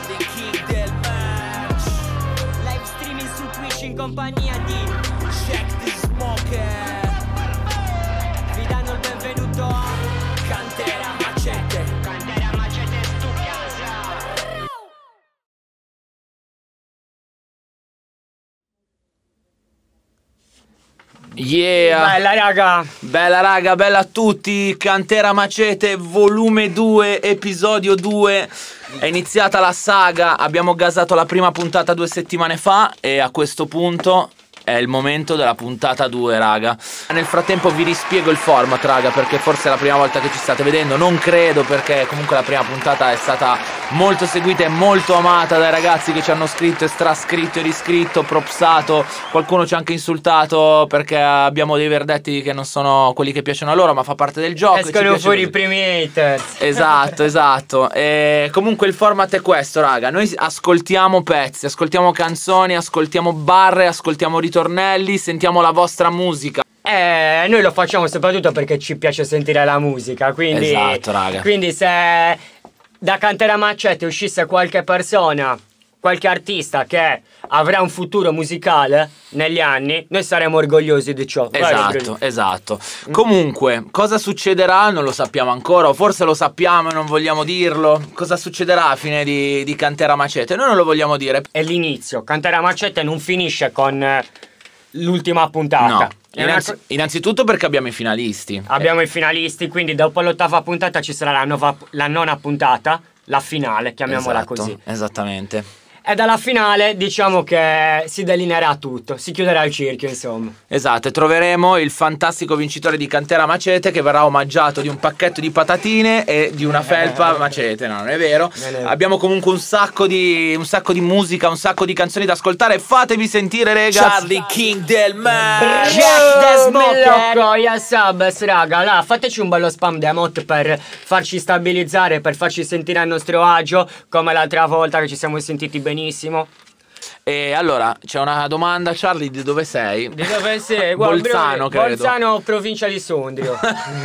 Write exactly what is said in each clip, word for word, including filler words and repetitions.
Charlie King del Merch. Live streaming su Twitch in compagnia di Jack the Smoker. Vi danno il benvenuto a Cantera Macete. Cantera Macete stu casa. Yeah. Bella raga. Bella raga, bella a tutti. Cantera Macete volume due, episodio due. È iniziata la saga. Abbiamo gasato la prima puntata due settimane fa e a questo punto è il momento della puntata due, raga. Nel frattempo vi rispiego il format, raga, perché forse è la prima volta che ci state vedendo. Non credo, perché comunque la prima puntata è stata molto seguita e molto amata dai ragazzi che ci hanno scritto e strascritto e riscritto, propsato. Qualcuno ci ha anche insultato perché abbiamo dei verdetti che non sono quelli che piacciono a loro, ma fa parte del gioco. Escono fuori i primi haters. Esatto, esatto. E comunque il format è questo, raga. Noi ascoltiamo pezzi, ascoltiamo canzoni, ascoltiamo barre, ascoltiamo ritornelli, sentiamo la vostra musica. Eh, noi lo facciamo soprattutto perché ci piace sentire la musica, quindi Esatto, raga. Quindi se da Cantera Macete uscisse qualche persona, qualche artista che avrà un futuro musicale negli anni, noi saremo orgogliosi di ciò. Esatto, esatto. Comunque, cosa succederà non lo sappiamo ancora, o forse lo sappiamo e non vogliamo dirlo. Cosa succederà a fine di, di Cantera Macete? Noi non lo vogliamo dire. È l'inizio. Cantera Macete non finisce con eh, l'ultima puntata. No. È una Innanzi- co- innanzitutto perché abbiamo i finalisti. Abbiamo i finalisti, quindi dopo l'ottava puntata ci sarà la, nova, la nona puntata, la finale, chiamiamola Esatto, così. Esattamente. E dalla finale diciamo che si delineerà tutto, si chiuderà il cerchio, insomma. Esatto, e troveremo il fantastico vincitore di Cantera Macete che verrà omaggiato di un pacchetto di patatine e di una felpa macete. No, non è vero. Non è vero. Abbiamo comunque un sacco di un sacco di musica, un sacco di canzoni da ascoltare. Fatevi sentire, rega. Charlie King del Mar. Jack the Smoker, yes, subs, raga, là, fateci un bello spam di emote per farci stabilizzare, per farci sentire a nostro agio, come l'altra volta che ci siamo sentiti benissimo. E allora, c'è una domanda, Charlie, di dove sei? Di dove sei? Guarda, Bolzano, bro, credo. Bolzano, provincia di Sondrio.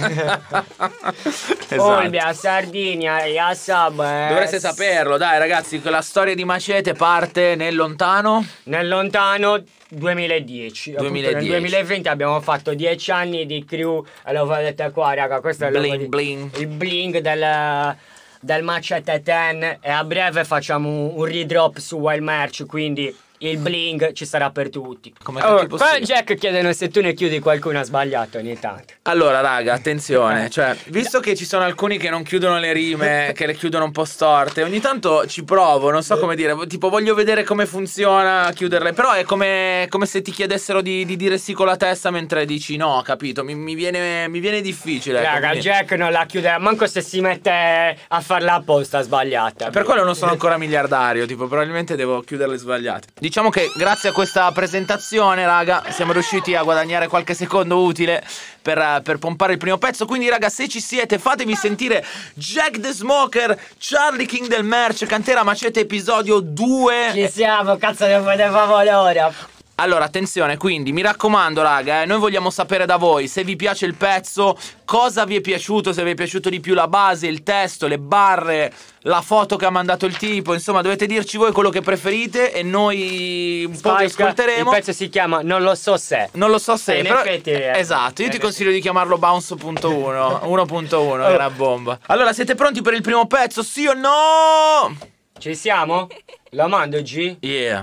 Esatto. Olbia, Sardinia, yes, sub, eh. Dovreste saperlo, dai ragazzi, la storia di Macete parte nel lontano Nel lontano duemiladieci. Appunto, duemiladieci. nel duemilaventi abbiamo fatto dieci anni di crew. E lo vedete qua, raga. Questo è il Bling, logo di- bling. il bling del, del Macete dieci. E a breve facciamo un, un redrop su Wild Merch. Quindi il bling ci sarà per tutti. Come Oh, cacchio qua possibile? Jack chiedono se tu ne chiudi qualcuno ha sbagliato ogni tanto. Allora raga, attenzione, cioè, visto che ci sono alcuni che non chiudono le rime, che le chiudono un po' storte, ogni tanto ci provo, non so come dire, tipo voglio vedere come funziona chiuderle, però è come, come se ti chiedessero di, di dire sì con la testa mentre dici no, capito? Mi, mi viene, mi viene difficile. ecco, Raga, quindi- Jack non la chiuderà. Manco se si mette a farla apposta sbagliata. Per quello non sono ancora miliardario, tipo probabilmente devo chiuderle sbagliate. Diciamo che grazie a questa presentazione, raga, siamo riusciti a guadagnare qualche secondo utile per, per pompare il primo pezzo. Quindi, raga, se ci siete, fatevi sentire Jack the Smoker, Charlie King del Merch, Cantera Macete episodio due. Ci siamo, cazzo, ne fate favore. Allora, attenzione, quindi mi raccomando, raga, eh, noi vogliamo sapere da voi se vi piace il pezzo, cosa vi è piaciuto, se vi è piaciuto di più la base, il testo, le barre, la foto che ha mandato il tipo, insomma, dovete dirci voi quello che preferite e noi un po' vi Spike, ascolteremo. il pezzo si chiama Non lo so se. Non lo so se, In però, effetti, eh. esatto, io ti Eh. consiglio di chiamarlo Bounce punto uno, uno punto uno, che è una bomba. Allora, siete pronti per il primo pezzo, sì o no? Ci siamo? Lo mando G? Yeah.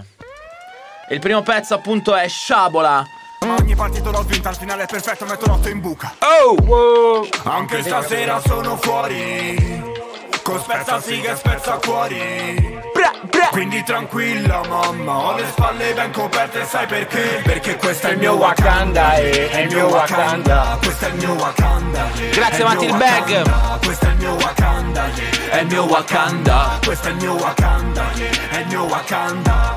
Il primo pezzo appunto è Sciabola. Ogni partito l'ho vinta, al finale è perfetto, metto l'otto in buca. Oh! Wow. Anche stasera sono fuori, con spezza figa e spezza cuori. Bra, bra. Quindi tranquilla mamma, ho le spalle ben coperte, sai perché? Perché questo è il mio Wakanda, eh, è il mio Wakanda. Questo è il mio Wakanda. Grazie, è il Matti, mio il bag. Wakanda. Questo è il mio Wakanda, è il mio Wakanda. Questo è il mio Wakanda, è il mio Wakanda.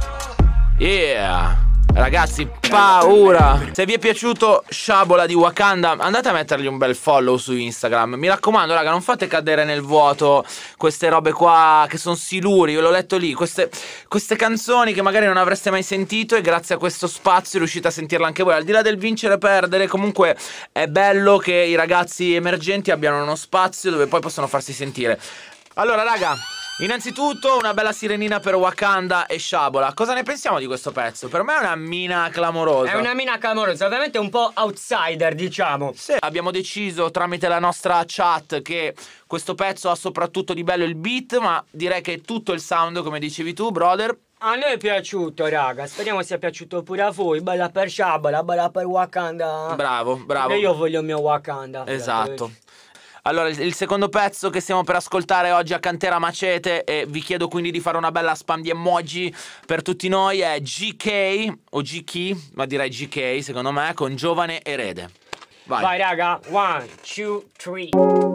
Yeah. Ragazzi, paura. Se vi è piaciuto Sciabola di Wakanda, andate a mettergli un bel follow su Instagram. Mi raccomando, raga, non fate cadere nel vuoto queste robe qua che sono siluri. Io l'ho letto lì, queste, queste canzoni che magari non avreste mai sentito, e grazie a questo spazio riuscite a sentirle anche voi. Al di là del vincere e perdere, comunque è bello che i ragazzi emergenti abbiano uno spazio dove poi possono farsi sentire. Allora, raga, Innanzitutto una bella sirenina per Wakanda e Sciabola. Cosa ne pensiamo di questo pezzo? Per me è una mina clamorosa. È una mina clamorosa, ovviamente un po' outsider, diciamo. Sì. Abbiamo deciso tramite la nostra chat che questo pezzo ha soprattutto di bello il beat, ma direi che tutto il sound, come dicevi tu, brother. A noi è piaciuto, raga. Speriamo sia piaciuto pure a voi. Bella per Sciabola, bella per Wakanda. Bravo, bravo. E io voglio il mio Wakanda. Esatto. Allora, il secondo pezzo che stiamo per ascoltare oggi a Cantera Macete, e vi chiedo quindi di fare una bella spam di emoji per tutti noi, è G K o G K, ma direi G K secondo me, con Giovane Erede. Vai. Vai raga, one, two, three.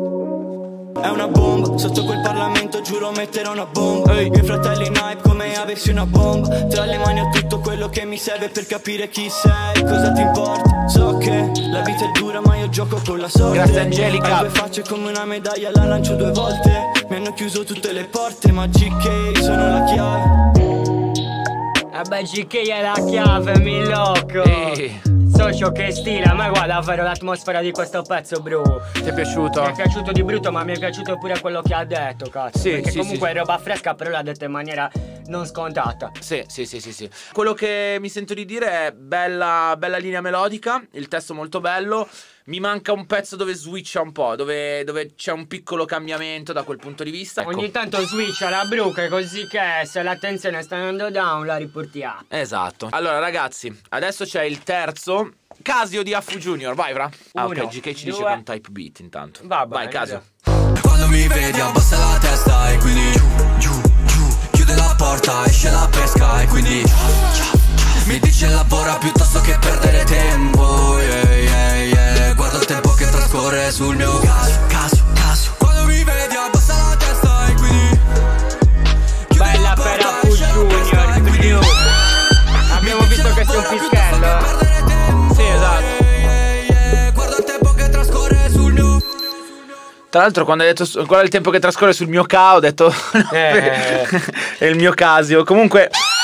È una bomba, sotto quel Parlamento giuro metterò una bomba. Hey. Miei fratelli in hype come avessi una bomba. Tra le mani ho tutto quello che mi serve per capire chi sei. Cosa ti importa? So che la vita è dura ma io gioco con la sorte. Grazie Angelica. Hai due facce come una medaglia, la lancio due volte. Mi hanno chiuso tutte le porte ma G K sono la chiave. Vabbè G K è la chiave, mi loco. Ehi. Socio che stile, a me guarda davvero l'atmosfera di questo pezzo, bro. Ti è piaciuto? Mi è piaciuto di brutto, ma mi è piaciuto pure quello che ha detto, cazzo. Sì, perché sì, comunque sì. è roba fresca, però l'ha detto in maniera non scontata. Sì, sì, sì, sì, sì. Quello che mi sento di dire è bella, bella linea melodica, il testo molto bello. Mi manca un pezzo dove switcha un po', dove, dove c'è un piccolo cambiamento da quel punto di vista. Ecco. Ogni tanto switcha la bruca, così che se l'attenzione sta andando down la riportiamo. Esatto. Allora ragazzi, adesso c'è il terzo, Casio di Affu Junior. Vai Fra. Ah Uno, ok, G K ci due. dice con type beat intanto. Va Vai bene, Casio. Quando mi vedi abbassa la testa e quindi giù, giù, giù. Chiude la porta, esce la pesca e quindi mi dice lavora piuttosto che perdere tempo. Yeah, yeah, yeah. Guardo il tempo che trascorre sul mio caso, caso, caso. Quando mi vedi abbassa la testa e quindi chiude Bella la per porta, Affu esce la Junior, pesca e quindi abbiamo visto che sei un pischello. Sì, esatto. guardo il tempo che trascorre sul mio. Tra l'altro quando hai detto qual è il tempo che trascorre sul mio K, ho detto no, Eh. è il mio Casio. Comunque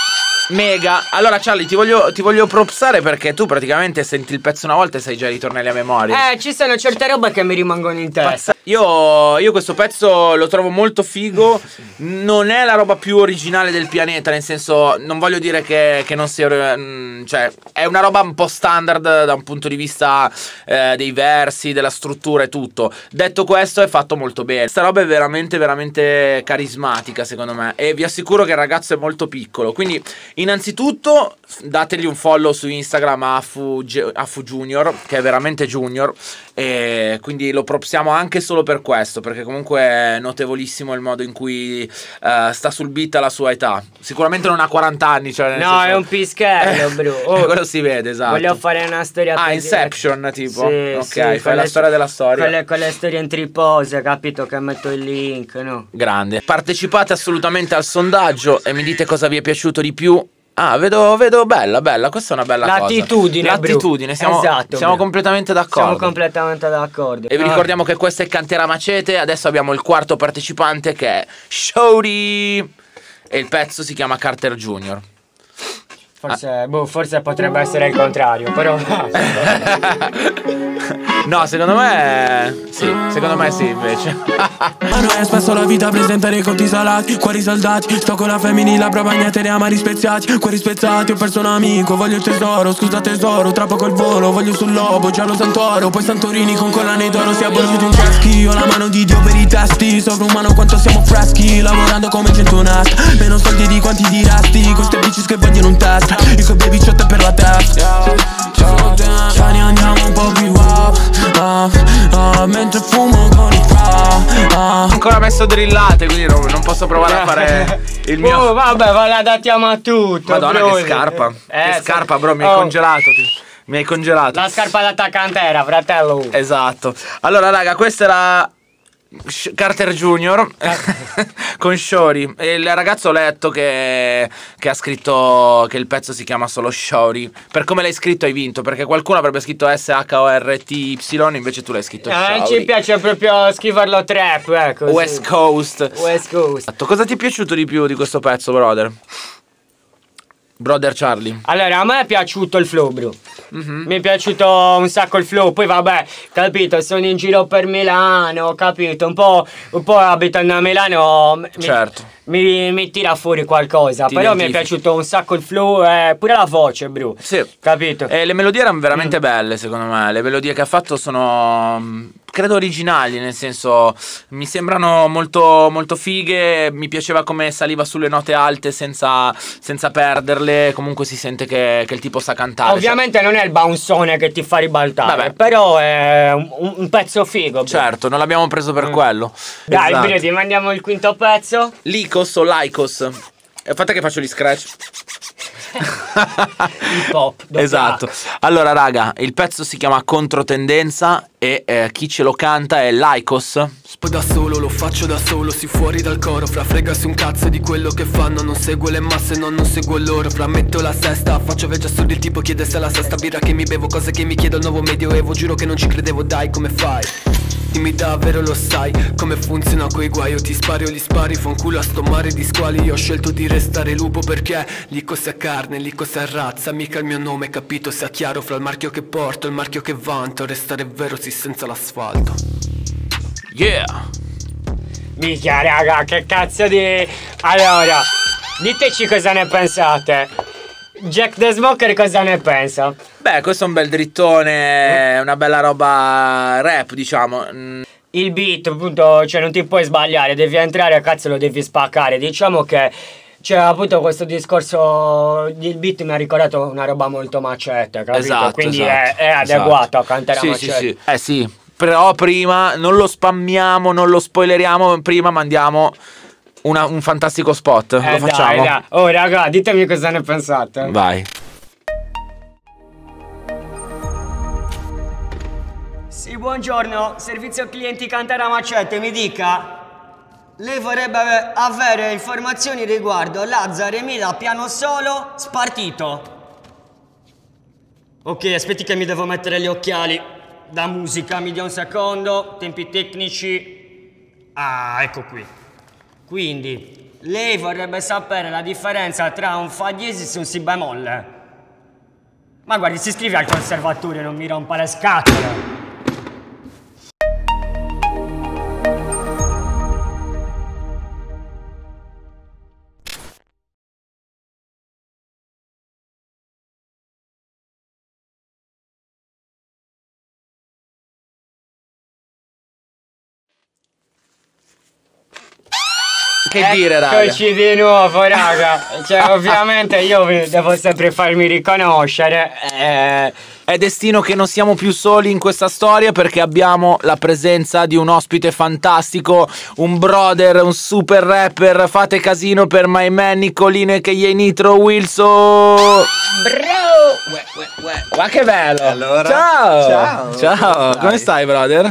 mega. Allora Charlie, ti voglio, ti voglio propsare perché tu praticamente senti il pezzo una volta e sai già ritornelli a memoria. Eh, ci sono certe robe che mi rimangono in testa. Io, io questo pezzo lo trovo molto figo. Non è la roba più originale del pianeta, nel senso, non voglio dire che, che non sia, mm, cioè è una roba un po' standard da un punto di vista eh, dei versi, della struttura e tutto. Detto questo, è fatto molto bene. Questa roba è veramente veramente carismatica secondo me, e vi assicuro che il ragazzo è molto piccolo. Quindi innanzitutto dategli un follow su Instagram a Affu, Affu Junior, che è veramente junior, e quindi lo propsiamo anche solo per questo, perché comunque è notevolissimo il modo in cui uh, sta sul beat alla sua età. Sicuramente non ha quaranta anni, cioè nel No, senso... è un pischello, bro. Oh, quello si vede, esatto. voglio fare una storia Ah, così. Inception tipo. Sì, ok, sì, fai quelle- la storia della storia. Quelle, quelle storie in tripose, capito? Che metto il link, no? Grande. Partecipate assolutamente al sondaggio e mi dite cosa vi è piaciuto di più. Ah, vedo, vedo bella, bella, questa è una bella L'attitudine, cosa. bro. L'attitudine, siamo, Esatto, siamo bro. completamente d'accordo. Siamo completamente d'accordo. E vi ricordiamo che questo è Cantera Macete. Adesso abbiamo il quarto partecipante che è Shorty. E il pezzo si chiama Carter Junior Forse, boh, forse potrebbe essere il contrario, però. No, secondo me sì, secondo me sì invece. A noi è spesso la vita presentare i conti salati, cuori saldati. Sto con la femminile, la bagnate e amari speziati. Cuori spezzati, ho perso un amico, voglio il tesoro, scusa tesoro. Tra poco il volo, voglio sul lobo, giallo Santoro. Poi Santorini con collane d'oro, si è avvolto in caschi. Ho la mano di Dio per i testi, sovrumano quanto siamo freschi. Lavorando come centonasta, meno soldi di quanti diresti. Queste bitches che vogliono un test, i suoi baby shot per la testa. Ce ne andiamo un po' più up, uh, uh, mentre fumo con i fra uh. Ancora messo drillate, quindi non, non posso provare a fare il mio. Oh, vabbè, ve la dattiamo a tutto. Madonna, bro. che scarpa. Eh, che scarpa, bro, mi oh, hai congelato. ti- Mi hai congelato. La scarpa da Cantera, fratello. Esatto. Allora, raga, questa era Sh- Carter Junior con Shorty. E il ragazzo ho letto che, che ha scritto che il pezzo si chiama solo Shorty. Per come l'hai scritto hai vinto, perché qualcuno avrebbe scritto S H O R T Y, invece tu l'hai scritto Eh, Shorty. ci piace proprio scriverlo trap, eh, così. West Coast. West Coast. Cosa ti è piaciuto di più di questo pezzo, brother? Brother Charlie. Allora, a me è piaciuto il flow, bro. Mm-hmm. Mi è piaciuto un sacco il flow. Poi vabbè, capito, sono in giro per Milano, capito, un po', un po' abitando a Milano. Certo. Mi, mi, mi tira fuori qualcosa. Ti però identifichi. mi è piaciuto un sacco il flow e pure la voce, bro. Sì. Capito? E le melodie erano veramente mm. belle, secondo me. Le melodie che ha fatto sono, credo, originali, nel senso, mi sembrano molto, molto fighe. Mi piaceva come saliva sulle note alte senza, senza perderle. Comunque si sente che, che il tipo sa cantare. Ovviamente cioè. non è il bounzone che ti fa ribaltare. Vabbè. Però è un, un pezzo figo, bro. Certo, non l'abbiamo preso per mm. quello. Dai, esatto. Bredi, mandiamo il quinto pezzo. Lycos o Lycos? Fate che faccio gli scratch. Hip hop. Esatto. Allora raga, il pezzo si chiama Controtendenza e eh, chi ce lo canta è Lycos. Da solo, lo faccio da solo, si fuori dal coro. Fra fregasi un cazzo di quello che fanno. Non seguo le masse, no, non seguo loro. Fra metto la sesta, faccio veggia assurdi. Il tipo chiede se è la sesta birra che mi bevo. Cose che mi chiedo il nuovo medioevo. Giuro che non ci credevo, dai, come fai? Dimmi davvero lo sai come funziona coi guai. Io ti spari o li spari, fa un culo a sto mare di squali. Io ho scelto di restare lupo perché lì cos'è carne, lì cos'è razza. Mica il mio nome, capito, sia chiaro. Fra il marchio che porto, il marchio che vanto. Restare vero sì senza l'asfalto. Yeah. Minchia raga, che cazzo di... Allora, diteci cosa ne pensate. Jack the Smoker cosa ne pensa? Beh, questo è un bel drittone, una bella roba rap, diciamo. Mm. Il beat, appunto, cioè non ti puoi sbagliare, devi entrare a cazzo lo devi spaccare. Diciamo che cioè appunto questo discorso del beat mi ha ricordato una roba molto macete, capito? Esatto, quindi esatto, è, è adeguato esatto. a cantare sì, macete. sì, sì. Eh sì, però prima non lo spammiamo, non lo spoileriamo, prima mandiamo una, un fantastico spot. Eh lo facciamo? Dai, dai. Oh raga, ditemi cosa ne pensate. Vai. Sì, buongiorno, servizio clienti Cantera Macete, mi dica. Lei vorrebbe avere informazioni riguardo Lazzaro Emila piano solo spartito. Ok, aspetti che mi devo mettere gli occhiali da musica, mi dia un secondo, tempi tecnici. Ah, ecco qui. Quindi, lei vorrebbe sapere la differenza tra un fa diesis e un si bemolle. Ma guardi, si iscrive al conservatorio, non mi rompa le scatole. Che dire, raga? Eccoci di nuovo, raga. Cioè, ovviamente io devo sempre farmi riconoscere. Eh... È destino che non siamo più soli in questa storia, perché abbiamo la presenza di un ospite fantastico, un brother, un super rapper. Fate casino per My Man Nicolino e che gli Nitro Wilson. Bro! Ma che bello! Allora, ciao! Ciao! Ciao! Come stai, brother?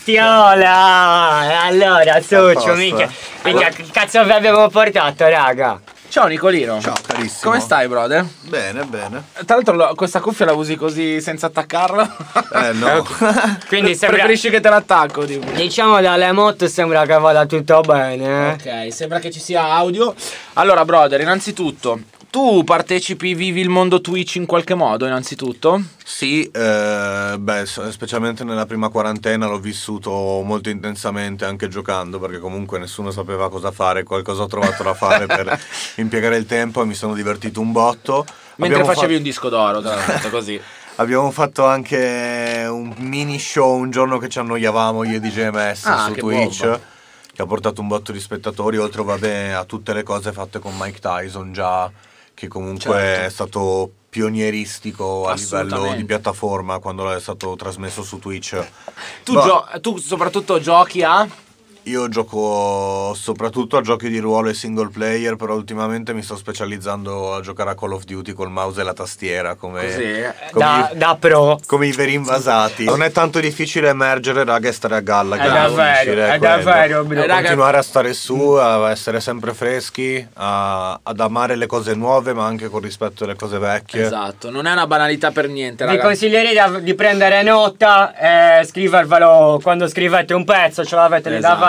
Bestiola! Allora, socio, mica. Mica, che cazzo vi abbiamo portato, raga? Ciao Nicolino. Ciao carissimo. Come stai, brother? Bene, bene. Tra l'altro lo- questa cuffia la usi così senza attaccarla? Eh no. Quindi sembra... Preferisci che te l'attacco? Tipo. Diciamo dalle moto sembra che vada tutto bene. Ok, sembra che ci sia audio. Allora, brother, innanzitutto, tu partecipi, vivi il mondo Twitch in qualche modo, innanzitutto? Sì, eh, beh, s- specialmente nella prima quarantena l'ho vissuto molto intensamente anche giocando, perché comunque nessuno sapeva cosa fare, qualcosa ho trovato da fare per impiegare il tempo e mi sono divertito un botto. Mentre Abbiamo facevi fa- un disco d'oro, tra l'altro, così. Abbiamo fatto anche un mini show un giorno che ci annoiavamo io e D J M S Ah, su che Twitch, bomba. che ha portato un botto di spettatori, oltre vabbè a tutte le cose fatte con Mike Tyson già, che comunque Certo. è stato pionieristico a livello Assolutamente. di piattaforma quando è stato trasmesso su Twitch. Tu, Ma gio- tu soprattutto giochi a... io gioco soprattutto a giochi di ruolo e single player, però ultimamente mi sto specializzando a giocare a Call of Duty col mouse e la tastiera come, Così? come, Da, i, da pro. come i veri invasati. Non è tanto difficile emergere, raga, e stare a galla. È che davvero, difficile è quello. davvero, bro. Eh, raga, Continuare a stare su, a essere sempre freschi, a- ad amare le cose nuove, ma anche con rispetto alle cose vecchie. Esatto, non è una banalità per niente, Vi ragazzi. consiglierei da- di prendere nota e scrivervelo quando scrivete un pezzo, ce l'avete lì Esatto. davanti.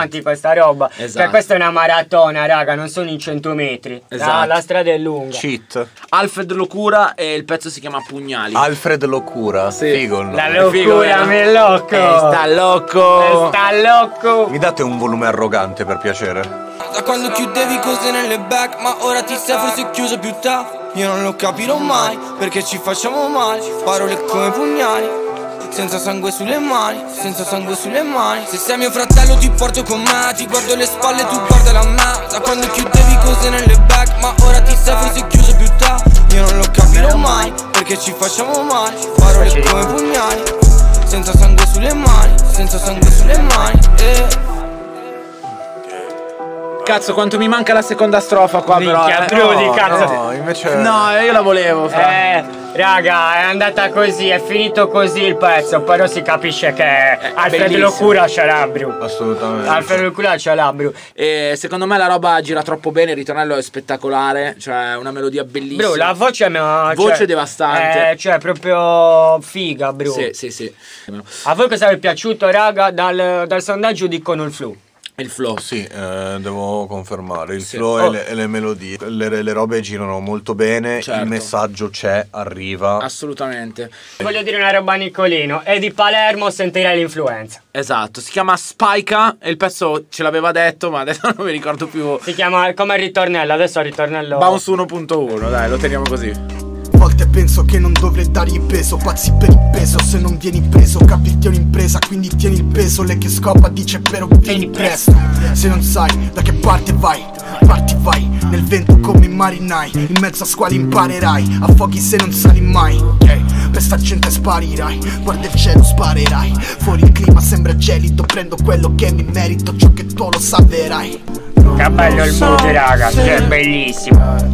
avanti questa roba. Esatto. Cioè questa è una maratona, raga, non sono in cento metri. Esatto. La, la strada è lunga. Cheat. Alfred Locura e il pezzo si chiama Pugnali. Alfred Locura, Sì. figo il nome. La locura, Figo, eh? me loco. Eh, sta loco. Eh, sta loco. Mi date un volume arrogante per piacere? Da quando chiudevi cose nelle back, ma ora ti sei forse chiuso più tardi. Io non lo capirò mai, perché ci facciamo male. Parole come pugnali, senza sangue sulle mani, senza sangue sulle mani. Se sei mio fratello ti porto con me, ti guardo le spalle, tu guarda la me. Da quando chiudevi cose nelle back, ma ora ti sei forse chiuso più tardi. Io non lo capirò mai, perché ci facciamo male. Parole come pugnali, senza sangue sulle mani, senza sangue sulle mani, eh. Cazzo, quanto mi manca la seconda strofa qua, però. Minchia, eh. Brudi, No, cazzo. no, invece... No, io la volevo. Fra. Eh, raga, è andata così, è finito così il pezzo, però si capisce che Alfred bellissimo. Locura c'ha l'abbru. Assolutamente. Alfred Locura c'ha l'abbru. E secondo me la roba gira troppo bene, il ritornello è spettacolare, cioè una melodia bellissima. Bro, la voce è mia, Voce cioè, devastante. Eh, cioè, proprio figa, bro. Sì, sì, sì. A voi cosa vi è piaciuto, raga? Dal, dal sondaggio dicono il flow. Il flow. Sì, eh, devo confermare. Il Sì. flow Oh. e, le, e le melodie. Le, le robe girano molto bene. Certo. Il messaggio c'è, arriva. Assolutamente. Voglio dire una roba a Nicolino. E di Palermo sentirei l'influenza. Esatto, si chiama Spika e il pezzo ce l'aveva detto, ma adesso non mi ricordo più. Si chiama come il ritornello, adesso il ritornello. Bounce uno punto uno, dai, lo teniamo così. A volte penso che non dovrei dargli peso, pazzi per il peso, se non vieni preso capirti è un'impresa, quindi tieni il peso, lei che scopa dice però vieni presto. Se non sai da che parte vai, parti vai, nel vento come i marinai, in mezzo a squali imparerai, affoghi se non sali mai, ok? Per sta gente sparirai, guarda il cielo sparerai, fuori il clima sembra gelido, prendo quello che mi merito, ciò che tu lo salverai. Che bello il mood, raga, cioè bellissimo.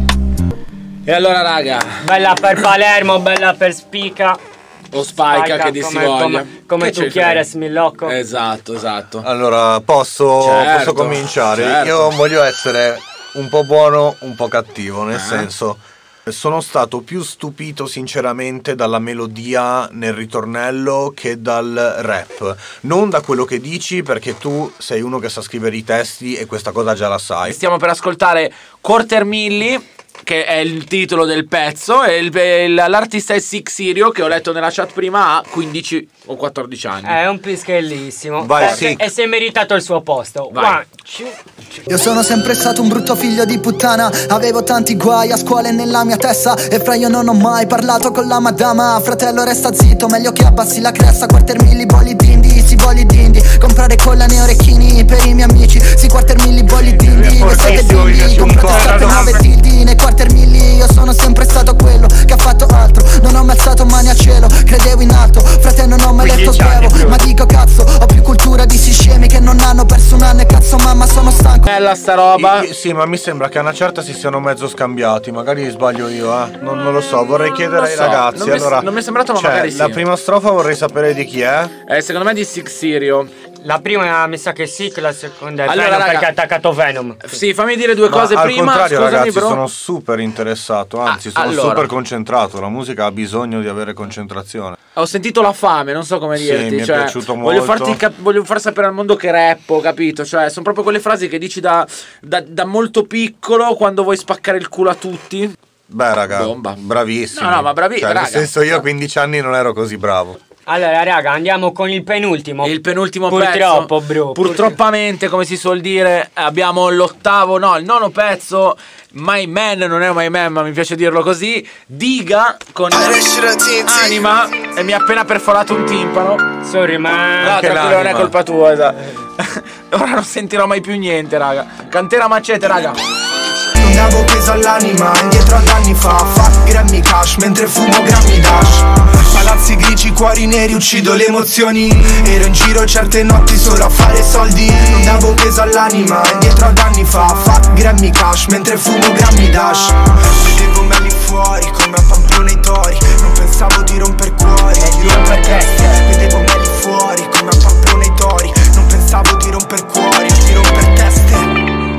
E allora, raga, Bella per Palermo, bella per Spica. o Spika, che dir si come, voglia. come, come Che tu c'è? quieres, mi loco. Esatto, esatto. Allora, posso, Certo, posso cominciare? certo. Io voglio essere un po' buono, un po' cattivo, nel Eh. senso... Sono stato più stupito sinceramente dalla melodia nel ritornello che dal rap. Non da quello che dici, perché tu sei uno che sa scrivere i testi e questa cosa già la sai. Stiamo per ascoltare Quarter Milli, che è il titolo del pezzo, e il- il- l'artista è Six Sirio, che ho letto nella chat prima, ha quindici o quattordici anni. È un pischellissimo. Vai, Eh, sì. E si è meritato il suo posto. Vai. One, two, Io sono sempre stato un brutto figlio di puttana, avevo tanti guai a scuola e nella mia testa, e fra io non ho mai parlato con la madama. Fratello resta zitto, meglio che abbassi la cresta. Quarter milli, bolli dindi, si bolli dindi, comprare collane e orecchini per i miei amici. Si quarter milli, bolli dindi, vestate bimbi, comprate sette nove tildi. Nei quarter milli io sono sempre stato quello che ha fatto altro, non ho mai alzato mani a cielo, credevo in alto, fratello non ho mai letto svevo. Ma dico cazzo, ho più cultura di sti scemi che non hanno perso un anno, e cazzo mamma sono stanco. Bella sta roba. I- sì, ma mi sembra che a una certa si siano mezzo scambiati. Magari sbaglio io, eh. Non, non lo so, vorrei chiedere Non ai so, ragazzi. non mi- allora, non mi è sembrato, ma cioè, magari sì. La prima strofa vorrei sapere di chi è. Eh, secondo me è di Six Sirio. La prima mi sa che sì, che la seconda è Allora, Venom, raga- perché ha attaccato Venom. Sì, fammi dire due Ma cose al prima. contrario, Scusami, ragazzi, bro. sono super interessato. Anzi, Ah, sono allora. super concentrato. La musica ha bisogno di avere concentrazione. Ho sentito la fame, non so come Sì, dirti. mi è cioè, piaciuto voglio, molto. farti cap- voglio far sapere al mondo che rappo, capito? Cioè, sono proprio quelle frasi che dici da, da, da molto piccolo quando vuoi spaccare il culo a tutti. Beh, raga, Bomba. bravissimi. No, no, ma bravi- Cioè, nel raga. senso, io a quindici anni non ero così bravo. Allora, raga, andiamo con il penultimo. Il penultimo Purtroppo, pezzo. bro. Purtroppamente, come si suol dire, abbiamo l'ottavo, no, il nono pezzo. My Man, non è My Man, ma mi piace dirlo così. Diga con Anima. E mi ha appena perforato un timpano. Sorry, ma. No, Anche tranquillo, non è l'anima. colpa tua, esatto. Ora non sentirò mai più niente, raga. Cantera Macete, raga. Non davo peso all'anima, indietro ad anni fa. Fuck Grammy Cash, mentre fumo Grammy Dash. Palazzi grigi, cuori neri, uccido le emozioni. Ero in giro certe notti solo a fare soldi. Non davo peso all'anima, indietro ad anni fa. Fuck Grammy Cash, mentre fumo Grammy Dash. Vedevo me lì fuori, come a Pamplona i tori. Non pensavo di romper cuori, di romper teste. Vedevo me lì fuori, come a Pamplona i tori. Non pensavo di romper cuori, di romper teste.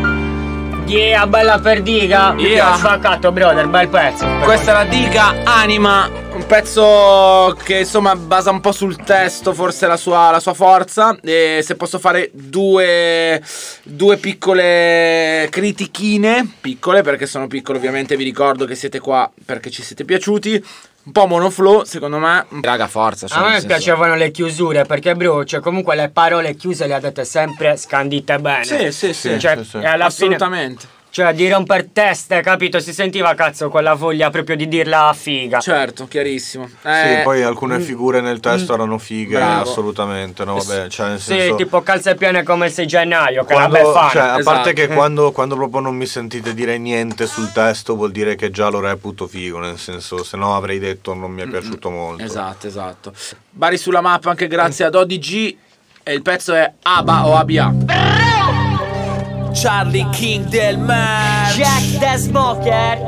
Yeah, bella per Diga. Yeah. Spaccato, brother, bel pezzo. Questa è la Diga Anima, un pezzo che insomma basa un po' sul testo, forse la sua, la sua forza. E se posso fare due, due piccole critichine, piccole perché sono piccole ovviamente, vi ricordo che siete qua perché ci siete piaciuti. Un po' monoflow, secondo me. Raga, forza. Cioè, a me senso... piacevano le chiusure, perché bro, cioè comunque le parole chiuse le avete sempre scandite bene. Sì, sì, sì. Cioè, sì, sì. E alla assolutamente. Fine, cioè di romper teste, capito? Si sentiva cazzo quella voglia proprio di dirla figa. Certo, chiarissimo. Eh... Sì, poi alcune figure nel testo erano fighe, Bravo. assolutamente. No, vabbè, cioè nel senso... Sì, tipo calze piene come il sei gennaio, che quando, era befana. cioè, a esatto. parte che quando, quando proprio non mi sentite dire niente sul testo, vuol dire che già lo reputo figo, nel senso, se no avrei detto non mi è piaciuto molto. Esatto, esatto. Bari sulla mappa anche grazie ad O D G e il pezzo è A B A o A B A. Charlie King del Mar, Jack the Smoker.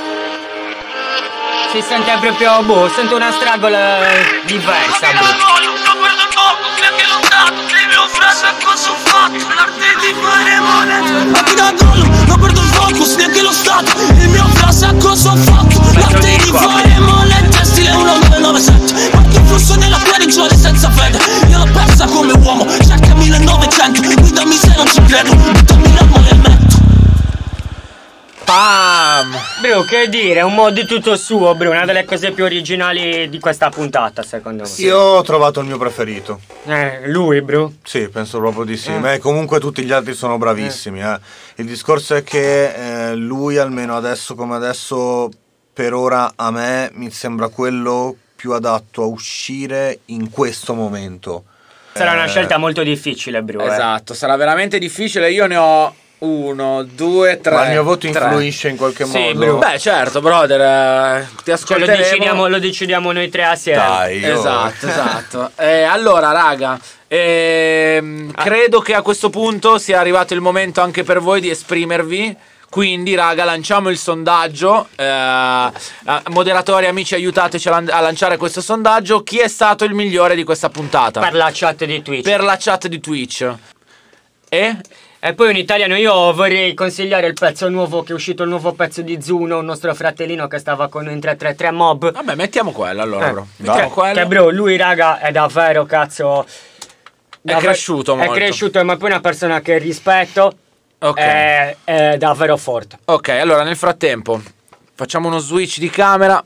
Si sente proprio, boh, sento una struggle diversa, Batti da gol, non perdo il focus, neanche lo stato. Il mio flash a cosa ho fatto. Latte di fare mollette, stile uno nove nove sette. Parto il flusso nella guerrigiola senza fede. Io l'ho persa come uomo, cerca millenovecento. Guidami se non ci credo, buttami la mano nel metto. Pam! Bro, che dire, è un mod tutto suo, bro. Una delle cose più originali di questa puntata, secondo me. Io ho trovato il mio preferito. Eh, lui, bro? Sì, penso proprio di sì. Eh. Beh, comunque tutti gli altri sono bravissimi. Eh. Il discorso è che eh, lui, almeno adesso come adesso, per ora a me mi sembra quello più adatto a uscire in questo momento. Sarà Eh, una scelta molto difficile, bro. eh. Esatto, sarà veramente difficile. Io ne ho uno, due, tre. Ma il mio voto tre. influisce in qualche Sì, modo? bro. Beh, certo, brother. eh, Ti Cioè, lo ascolteremo. decidiamo, lo decidiamo noi tre assieme. Dai, io- Esatto, esatto. Eh, allora, raga, ehm, credo che a questo punto sia arrivato il momento anche per voi di esprimervi. Quindi, raga, lanciamo il sondaggio. Eh, moderatori, amici, aiutateci a, lan- a lanciare questo sondaggio. Chi è stato il migliore di questa puntata? Per la chat di Twitch. Per la chat di Twitch. E? E poi in italiano io vorrei consigliare il pezzo nuovo, che è uscito il nuovo pezzo di Zuno, un nostro fratellino che stava con noi in tre tre tre Mob. Vabbè, mettiamo quello allora, Eh, bro. Mettiamo che, quello. che bro, lui raga è davvero cazzo... È cresciuto molto. È cresciuto, ma poi una persona che rispetto. Ok. È, è davvero forte. Ok, allora nel frattempo facciamo uno switch di camera.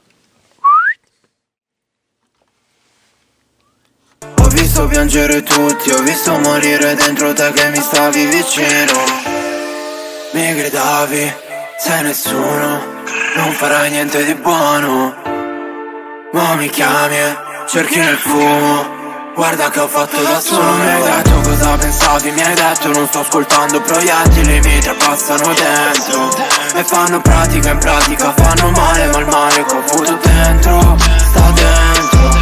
Ho visto piangere tutti, ho visto morire dentro te che mi stavi vicino. Mi gridavi, sei nessuno, non farai niente di buono. Ma mi chiami e cerchi nel fumo, guarda che ho fatto da solo. Mi hai detto cosa pensavi, mi hai detto non sto ascoltando proiettili, mi trapassano dentro e fanno pratica in pratica, fanno male ma il male che ho avuto dentro sta dentro.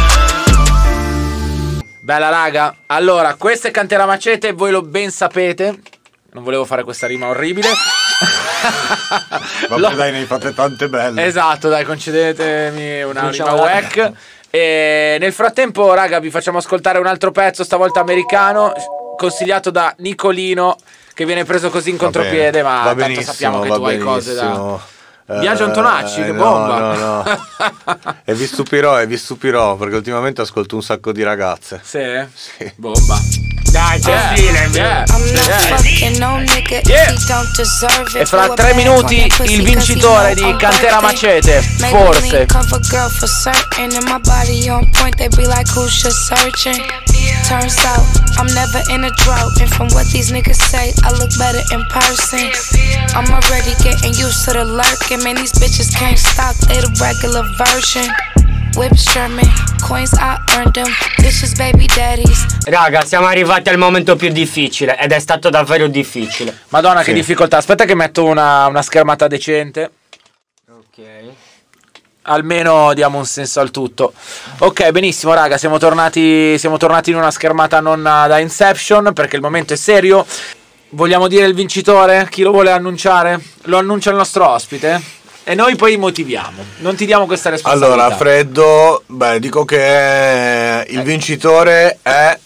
Bella raga, allora questa è Cantera Macete, voi lo ben sapete. Non volevo fare questa rima orribile. Vabbè, Lo- dai, ne hai fatte tante belle. Esatto, dai, concedetemi una Cominciamo rima da- wack. E nel frattempo, raga, vi facciamo ascoltare un altro pezzo, stavolta americano, consigliato da Nicolino, che viene preso così in Va contropiede, bene, ma va tanto benissimo, sappiamo che va tu hai cose da... benissimo. Biagio Antonacci, Eh, che no, bomba. No, no. E vi stupirò, e vi stupirò, perché ultimamente ascolto un sacco di ragazze. Sì? Sì. Bomba. Dai, c'è Yeah, stile, yeah, I'm not yeah. fucking no nigga if Yeah. he don't deserve it. E fra Threw a tre bag minuti on that pussy il 'cause he vincitore know di I'm Cantera birthday. Macete, Maybelline forse. cover girl for certain, and my body on point. They be like, who's just searching? Turns out I'm never in a drought, and from what these niggas say, I look better in person. I'm already getting used to the lurking. Man, these bitches can't stop. They the regular version. Whips German, coins I earned them. Bitches baby daddies. Raga, siamo arrivati al momento più difficile, ed è stato davvero difficile. Madonna, che Sì. difficoltà. Aspetta che metto una, una schermata decente. Ok. Almeno diamo un senso al tutto. Ok, benissimo, raga. Siamo tornati, siamo tornati in una schermata non da Inception, perché il momento è serio. Vogliamo dire il vincitore? Chi lo vuole annunciare? Lo annuncia il nostro ospite. E noi poi motiviamo. Non ti diamo questa responsabilità. Allora, Freddo, beh, dico che il vincitore è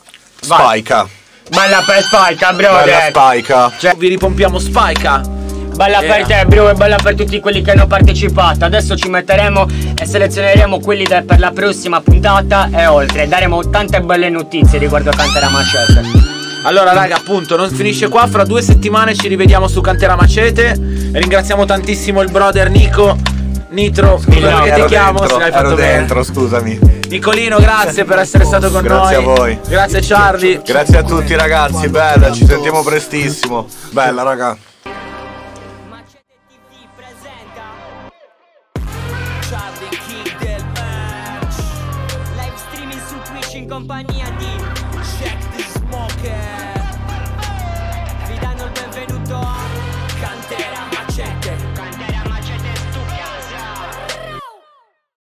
Spyca. Bella per Spyca, Bella brother. Spyca. Cioè, vi ripompiamo Spyca. Bella Yeah. per te bro e bella per tutti quelli che hanno partecipato. Adesso ci metteremo e selezioneremo quelli de- per la prossima puntata e oltre. Daremo tante belle notizie riguardo Cantera Macete. Allora raga, appunto, non finisce qua. Fra due settimane ci rivediamo su Cantera Macete. Ringraziamo tantissimo il brother Nico Nitro, quello che ti chiamo, se l'hai fatto ero bene. dentro, scusami. Nicolino, grazie per essere stato con Grazie noi. a voi. Grazie Charlie. Grazie a tutti ragazzi, bella, ci sentiamo prestissimo. Bella raga. Charlie King del match. Live streaming su Twitch in compagnia di Check the smoker.